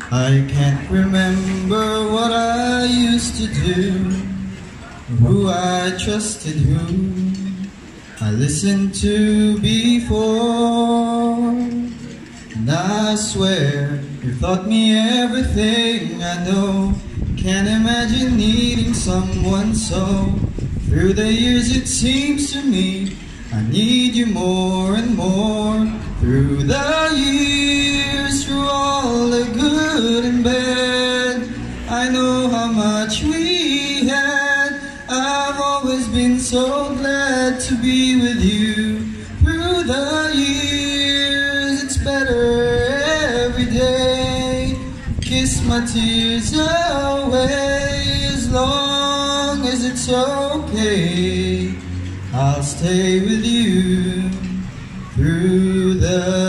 I can't remember what I used to do, who I trusted, who I listened to before. And I swear you taught me everything I know. Can't imagine needing someone so. Through the years it seems to me I need you more and more. Through the years, through all the good and bad, I know how much we had. I've always been so glad to be with you. Through the years, it's better every day. Kiss my tears away as long as it's okay. I'll stay with you through the